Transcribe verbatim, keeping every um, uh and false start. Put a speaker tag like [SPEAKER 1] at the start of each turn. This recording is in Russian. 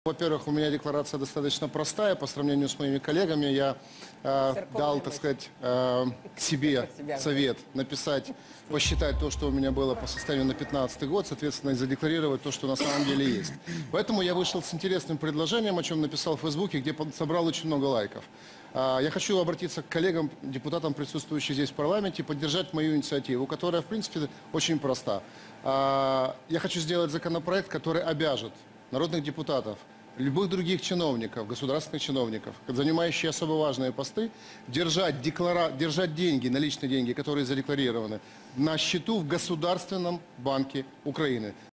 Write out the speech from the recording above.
[SPEAKER 1] Во-первых, у меня декларация достаточно простая по сравнению с моими коллегами. Я э, дал, так сказать, э, себе совет написать, посчитать то, что у меня было по состоянию на две тысячи пятнадцатый год, соответственно, и задекларировать то, что на самом деле есть. Поэтому я вышел с интересным предложением, о чем написал в Фейсбуке, где собрал очень много лайков. Э, я хочу обратиться к коллегам, депутатам, присутствующим здесь в парламенте, поддержать мою инициативу, которая, в принципе, очень проста. Э, я хочу сделать законопроект, который обяжет народных депутатов, любых других чиновников, государственных чиновников, занимающие особо важные посты, держать, деклара... держать деньги, наличные деньги, которые задекларированы, на счету в Государственном банке Украины.